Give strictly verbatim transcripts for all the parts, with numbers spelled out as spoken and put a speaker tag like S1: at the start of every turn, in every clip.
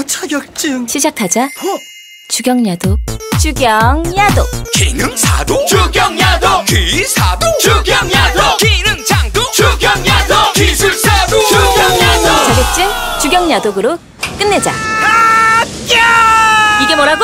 S1: 자격증.
S2: 시작하자.
S1: 어?
S2: 주경야도. 주경야도.
S3: 기능사도 주경야도. 기사도 주경야도. 기능장도 주경야도. 기술사도 주경야도.
S2: 자격증 주경야독으로 끝내자.
S3: 아!
S2: 이게 뭐라고?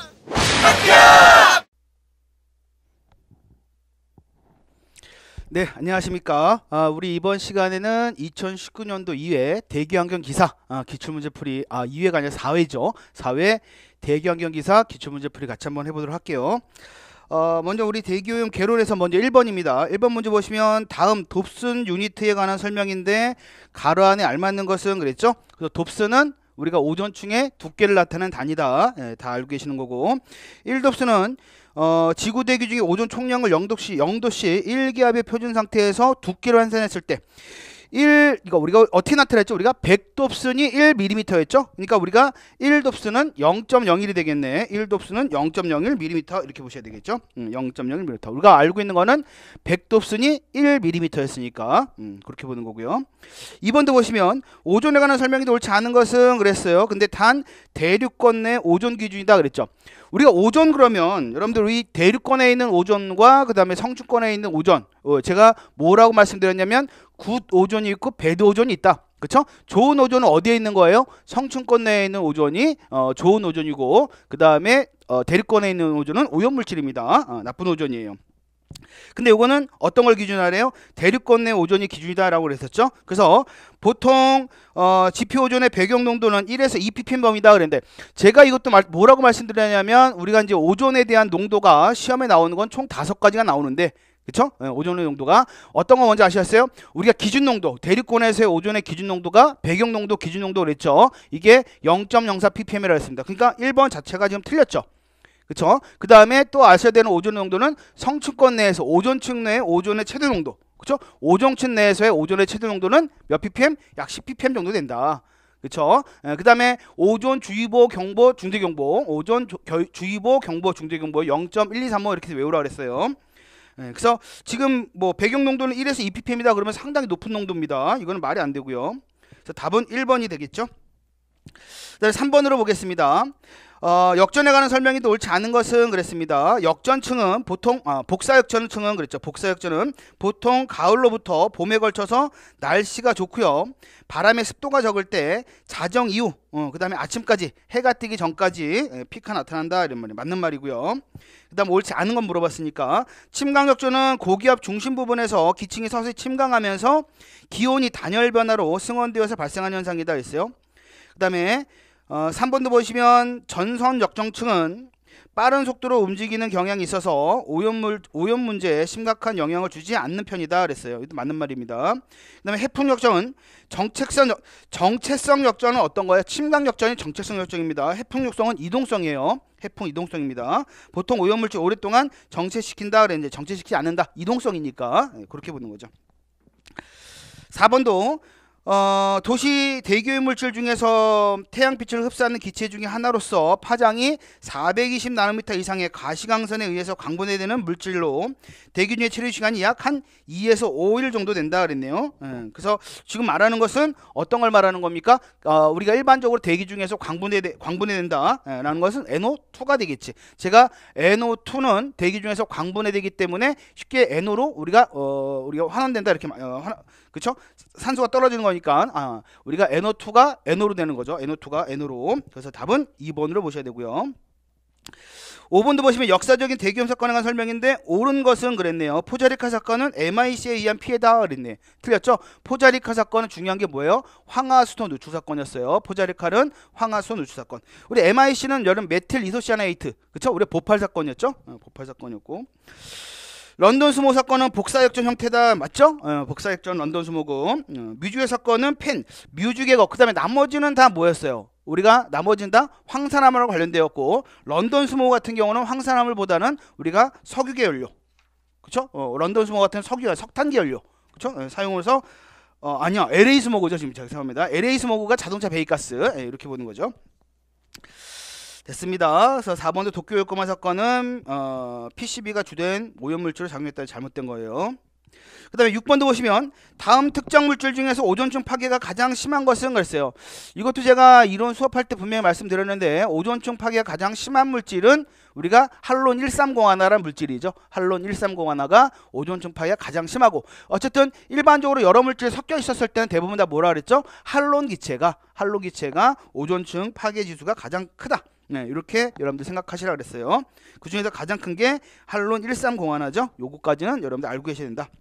S4: 네, 안녕하십니까. 아, 우리 이번 시간에는 이천십구 년도 이 회 대기환경기사 아, 기출문제풀이 아, 이 회가 아니라 사 회죠. 사 회 대기환경기사 기출문제풀이 같이 한번 해보도록 할게요. 어, 먼저 우리 대기오염 개론에서 먼저 일 번입니다. 일 번 문제 보시면 다음 돕슨 유니트에 관한 설명인데 가로 안에 알맞는 것은 그랬죠. 그래서 돕슨은 우리가 오존층의 두께를 나타내는 단위다. 예, 다 알고 계시는 거고, 일 돕슨은 어, 지구 대기 중에 오존 총량을 영도시, 영도시 일 기압의 표준 상태에서 두께로 환산했을 때 일, 이거 우리가 어떻게 나타냈죠? 우리가 백 돕슨이 일 밀리미터였죠? 그러니까 우리가 일 돕슨은 영 점 영일이 되겠네. 일 돕슨은 영 점 영일 밀리미터 이렇게 보셔야 되겠죠? 음, 영 점 영일 밀리미터. 우리가 알고 있는 거는 백 돕슨이 일 밀리미터였으니까 음, 그렇게 보는 거고요. 이 번도 보시면 오존에 관한 설명이 옳지 않은 것은 그랬어요. 근데 단 대륙권 내 오존 기준이다 그랬죠. 우리가 오존 그러면 여러분들 우리 대륙권에 있는 오존과 그 다음에 성층권에 있는 오존, 어, 제가 뭐라고 말씀드렸냐면 굿 오존이 있고 배드 오존이 있다. 그쵸? 좋은 오존은 어디에 있는 거예요? 성층권 내에 있는 오존이 어, 좋은 오존이고, 그 다음에 어, 대륙권에 있는 오존은 오염물질입니다. 어, 나쁜 오존이에요. 근데 요거는 어떤 걸 기준으로 하래요? 대륙권 내 오존이 기준이다 라고 그랬었죠. 그래서 보통 어, 지표 오존의 배경 농도는 일에서 이 ppm 범위다 그랬는데, 제가 이것도 말, 뭐라고 말씀드렸냐면 우리가 이제 오존에 대한 농도가 시험에 나오는 건 총 다섯 가지가 나오는데, 그쵸? 네, 오존의 농도가 어떤 거 먼저 아시겠어요? 우리가 기준 농도, 대륙권에서의 오존의 기준 농도가 배경 농도 기준 농도 그랬죠. 이게 영 점 영사 ppm이라고 했습니다. 그러니까 일 번 자체가 지금 틀렸죠. 그쵸? 그 다음에 또 아셔야 되는 오존 농도는 성층권 내에서 오존층 내의 오존의 최대 농도. 그쵸? 오존층 내에서의 오존의 최대 농도는 몇 ppm? 약 십 ppm 정도 된다. 그쵸? 그 다음에 오존 주의보 경보 중대경보, 오존 조, 겨, 주의보 경보 중대경보 영 점 일이삼오 이렇게 외우라 그랬어요. 네, 그래서 지금 뭐 배경 농도는 일에서 이 ppm이다 그러면 상당히 높은 농도입니다. 이거는 말이 안 되고요. 그래서 답은 일 번이 되겠죠. 그다음에 삼 번으로 보겠습니다. 어, 역전에 관한 설명이 옳지 않은 것은 그랬습니다. 역전층은 보통 아, 복사역전층은 그랬죠. 복사역전은 보통 가을로부터 봄에 걸쳐서 날씨가 좋고요, 바람의 습도가 적을 때 자정 이후 어, 그 다음에 아침까지 해가 뜨기 전까지 예, 피크가 나타난다 이런 말이 맞는 말이고요. 그 다음 옳지 않은 건 물어봤으니까, 침강역전은 고기압 중심 부분에서 기층이 서서히 침강하면서 기온이 단열 변화로 승원되어서 발생한 현상이다 했어요. 그 다음에 어, 삼 번도 보시면 전선 역정층은 빠른 속도로 움직이는 경향이 있어서 오염물, 오염 문제에 심각한 영향을 주지 않는 편이다 그랬어요. 이것도 맞는 말입니다. 그 다음에 해풍 역정은 정체성, 정체성 역전은 어떤 거예요? 침강 역전이 정체성 역전입니다. 해풍 역정은 이동성이에요. 해풍 이동성입니다. 보통 오염물질 오랫동안 정체시킨다 그랬는데 정체시키지 않는다. 이동성이니까 그렇게 보는 거죠. 사 번도 어, 도시 대기오염물질 중에서 태양빛을 흡수하는 기체 중에 하나로서 파장이 사백이십 나노미터 이상의 가시광선에 의해서 광분해되는 물질로 대기 중의 체류 시간이 약 한 이에서 오 일 정도 된다 그랬네요. 예, 그래서 지금 말하는 것은 어떤 걸 말하는 겁니까? 어, 우리가 일반적으로 대기 중에서 광분해 광분해된다 예, 라는 것은 엔 오 투가 되겠지. 제가 엔 오 투는 대기 중에서 광분해되기 때문에 쉽게 엔 오로 우리가 어, 우리가 환원된다 이렇게 어, 환, 그쵸? 산소가 떨어지는 거니까 아, 우리가 엔 오 투가 엔 오로 되는 거죠. 엔 오 투가 엔 오로. 그래서 답은 이 번으로 보셔야 되고요. 오 번도 보시면 역사적인 대기오염 사건에 관한 설명인데 옳은 것은 그랬네요. 포자리카 사건은 엠아이씨에 의한 피해다 그랬네. 틀렸죠? 포자리카 사건은 중요한 게 뭐예요? 황화수소 누출 사건이었어요. 포자리카는 황화수소 누출 사건. 우리 엠아이씨는 여름 메틸 이소시아네이트, 그쵸? 우리 보팔 사건이었죠? 어, 보팔 사건이었고, 런던 수모 사건은 복사역전 형태다 맞죠? 어, 복사역전 런던 수모고, 어, 뮤주의 사건은 펜, 뮤주계거, 그 다음에 나머지는 다 뭐였어요? 우리가 나머지는 다 황산화물과 관련되었고, 런던 수모 같은 경우는 황산화물보다는 우리가 석유계 연료, 그쵸? 어, 런던 수모 같은 석유, 석탄계 연료, 그쵸? 어, 사용해서 어, 아니야 엘에이 스모그죠. 지금 제가 생각합니다. 엘에이 스모그가 자동차 배기가스 예, 이렇게 보는 거죠. 됐습니다. 그래서 사 번도 도쿄 요코마 사건은 어, 피씨비가 주된 오염물질을 작용했다는 잘못된 거예요. 그 다음에 육 번도 보시면 다음 특정 물질 중에서 오존층 파괴가 가장 심한 것은 그랬어요. 이것도 제가 이론 수업할 때 분명히 말씀드렸는데 오존층 파괴가 가장 심한 물질은 우리가 할론 일삼공하나라는 물질이죠. 할론 일삼공하나가 오존층 파괴가 가장 심하고, 어쨌든 일반적으로 여러 물질이 섞여 있었을 때는 대부분 다 뭐라 그랬죠? 할론 기체가 할론 기체가 오존층 파괴 지수가 가장 크다. 네, 이렇게 여러분들 생각하시라 그랬어요. 그 중에서 가장 큰 게 할론 일삼공하나죠. 요거까지는 여러분들 알고 계셔야 된다.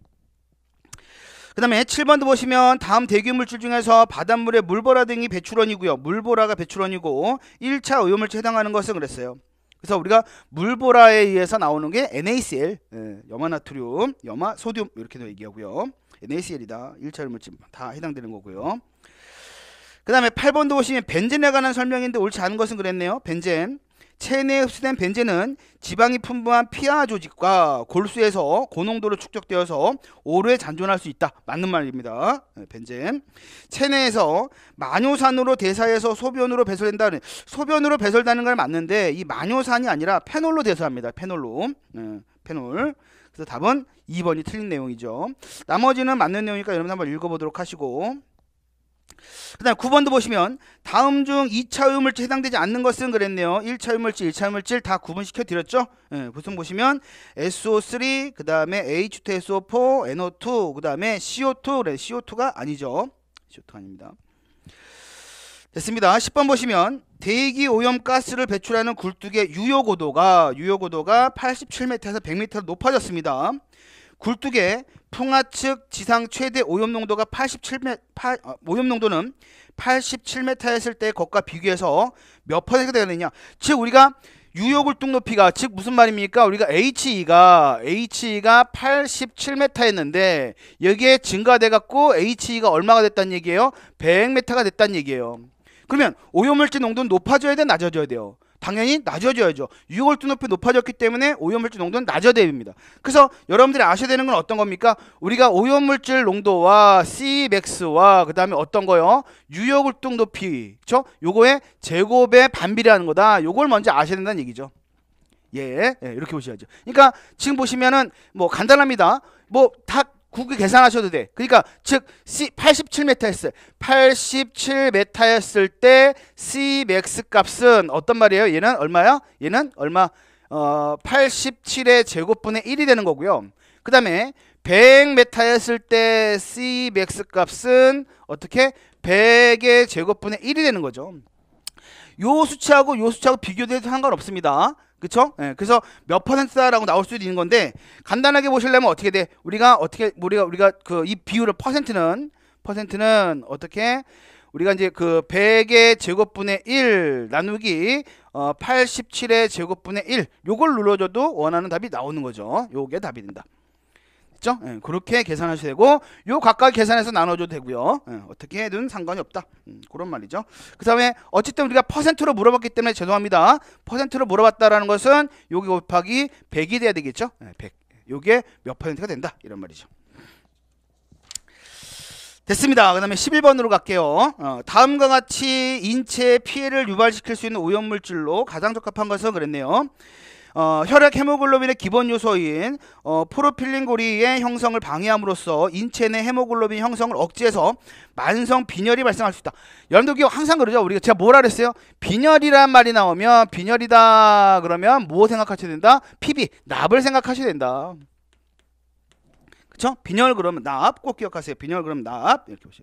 S4: 그 다음에 칠 번도 보시면 다음 대기 물질 중에서 바닷물에 물보라 등이 배출원이고요. 물보라가 배출원이고 일 차 오염물질에 해당하는 것은 그랬어요. 그래서 우리가 물보라에 의해서 나오는 게 엔에이씨엘, 예, 염화나트륨, 염화소듐 이렇게도 얘기하고요. 엔에이씨엘이다. 일 차 오염물질 다 해당되는 거고요. 그 다음에 팔 번도 보시면 벤젠에 관한 설명인데 옳지 않은 것은 그랬네요. 벤젠. 체내에 흡수된 벤젠은 지방이 풍부한 피하 조직과 골수에서 고농도로 축적되어서 오래 잔존할 수 있다. 맞는 말입니다. 벤젠. 체내에서 마뇨산으로 대사해서 소변으로 배설된다는, 소변으로 배설되는 건 맞는데 이 마뇨산이 아니라 페놀로 대사합니다. 페놀로. 네, 페놀. 그래서 답은 이 번이 틀린 내용이죠. 나머지는 맞는 내용이니까 여러분 한번 읽어보도록 하시고, 그 다음에 구 번도 보시면 다음 중 이 차 오염물질 해당되지 않는 것은 그랬네요. 일 차 오염물질, 일 차 오염물질 다 구분시켜 드렸죠. 예, 보통 보시면 에스오쓰리, 그 다음에 에이치 투 에스 오 포, 엔 오 투, 그 다음에 씨 오 투, 그래, 씨 오 투가 아니죠. 씨 오 투가 아닙니다. 됐습니다. 십 번 보시면 대기 오염 가스를 배출하는 굴뚝의 유효고도가 유효고도가 팔십칠 미터에서 백 미터로 높아졌습니다. 굴뚝의 풍하측 지상 최대 오염 농도가 팔십칠 미터, 팔, 어, 오염 농도는 팔십칠 미터였을 때 것과 비교해서 몇 퍼센트가 되느냐. 즉 우리가 유효 굴뚝 높이가, 즉 무슨 말입니까? 우리가 에이치이가 에이치이가 팔십칠 미터였는데 여기에 증가돼 갖고 에이치이가 얼마가 됐다는 얘기예요? 백 미터가 됐다는 얘기예요. 그러면 오염물질 농도는 높아져야 돼, 낮아져야 돼요? 당연히 낮아져야죠. 유효 굴뚝 높이 높아졌기 때문에 오염물질 농도는 낮아져야 됩니다. 그래서 여러분들이 아셔야 되는 건 어떤 겁니까? 우리가 오염물질 농도와 Cmax와 그 다음에 어떤 거요? 유효 굴뚝 높이, 그쵸? 요거의 제곱의 반비례하는 거다. 요걸 먼저 아셔야 된다는 얘기죠. 예, 예, 이렇게 보셔야죠. 그러니까 지금 보시면은 뭐 간단합니다. 뭐 다 구글 계산하셔도 돼. 그러니까 즉 C 팔십칠 미터였어요. 팔십칠 미터였을 때 Cmax 값은 어떤 말이에요? 얘는 얼마야? 얘는 얼마? 어, 팔십칠의 제곱분의 일이 되는 거고요. 그 다음에 백 미터였을 때 Cmax 값은 어떻게? 백의 제곱분의 일이 되는 거죠. 요 수치하고 요 수치하고 비교돼도 상관없습니다. 그쵸? 예, 그래서 몇 퍼센트다라고 나올 수도 있는 건데, 간단하게 보시려면 어떻게 돼? 우리가 어떻게 우리가 우리가 그 이 비율을 퍼센트는 퍼센트는 어떻게 우리가 이제 그 백의 제곱분의 일 나누기 어 팔십칠의 제곱분의 일, 요걸 눌러줘도 원하는 답이 나오는 거죠. 요게 답이 된다. 그렇죠? 예, 그렇게 계산하셔야 되고, 요 각각 계산해서 나눠줘도 되고요. 예, 어떻게 해도 상관이 없다. 음, 그런 말이죠. 그 다음에 어쨌든 우리가 퍼센트로 물어봤기 때문에 죄송합니다. 퍼센트로 물어봤다라는 것은 요게 곱하기 백이 돼야 되겠죠. 예, 백. 요게 몇 퍼센트가 된다. 이런 말이죠. 됐습니다. 그 다음에 십일 번으로 갈게요. 어, 다음과 같이 인체에 피해를 유발시킬 수 있는 오염물질로 가장 적합한 것은 그랬네요. 어, 혈액 헤모글로빈의 기본 요소인 어, 프로필린 고리의 형성을 방해함으로써 인체 내 헤모글로빈 형성을 억제해서 만성 빈혈이 발생할 수 있다. 여러분들 항상 그러죠. 우리가 제가 뭐라 그랬어요? 빈혈이란 말이 나오면 빈혈이다 그러면 뭐 생각하셔야 된다? 피비, 납을 생각하셔야 된다. 그쵸? 빈혈 그러면 납 꼭 기억하세요. 빈혈 그러면 납 이렇게 보시면.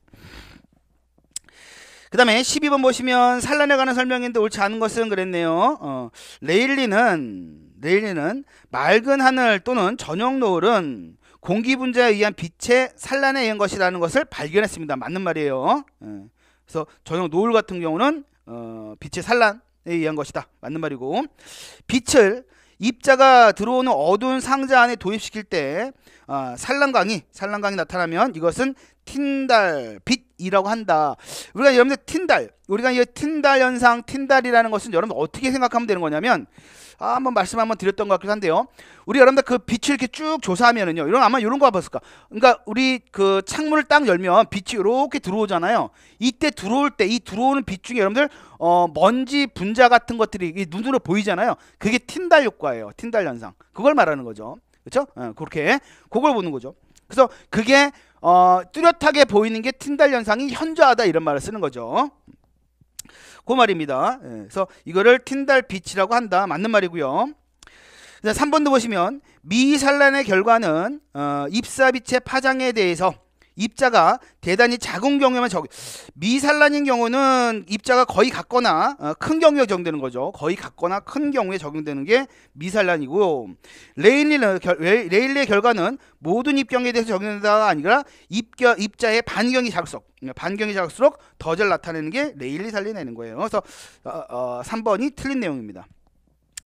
S4: 그 다음에 십이 번 보시면 산란에 관한 설명인데 옳지 않은 것은 그랬네요. 어, 레일리는 레일리는 맑은 하늘 또는 저녁 노을은 공기 분자에 의한 빛의 산란에 의한 것이라는 것을 발견했습니다. 맞는 말이에요. 예. 그래서 저녁 노을 같은 경우는 어, 빛의 산란에 의한 것이다. 맞는 말이고, 빛을 입자가 들어오는 어두운 상자 안에 도입시킬 때 어, 산란광이 산란광이 나타나면 이것은 틴달 빛이라고 한다. 우리가 여러분들 틴달, 우리가 이 틴달 현상, 틴달이라는 것은 여러분 어떻게 생각하면 되는 거냐면, 아, 한번 말씀 한번 드렸던 것 같기도 한데요. 우리 여러분들 그 빛을 이렇게 쭉 조사하면은요, 이런 아마 이런 거 봤을까? 그러니까 우리 그 창문을 딱 열면 빛이 이렇게 들어오잖아요. 이때 들어올 때 이 들어오는 빛 중에 여러분들 어 먼지 분자 같은 것들이 눈으로 보이잖아요. 그게 틴달 효과예요. 틴달 현상. 그걸 말하는 거죠. 그렇죠? 어, 그렇게 그걸 보는 거죠. 그래서 그게 어, 뚜렷하게 보이는 게 틴달 현상이 현저하다 이런 말을 쓰는 거죠. 그 말입니다. 예, 그래서 이거를 틴달 빛이라고 한다. 맞는 말이고요. 삼 번도 보시면 미산란의 결과는 어, 입사빛의 파장에 대해서 입자가 대단히 작은 경우에만 적 미산란인 경우는 입자가 거의 같거나 어, 큰 경우에 적용되는 거죠. 거의 같거나 큰 경우에 적용되는 게 미산란이고, 레일리의, 결, 레일리의 결과는 모든 입경에 대해서 적용된다가 아니라 입겨, 입자의 반경이 작을수록 반경이 작을수록 더 잘 나타내는 게 레일리 살리내는 거예요. 그래서 어, 어, 삼 번이 틀린 내용입니다.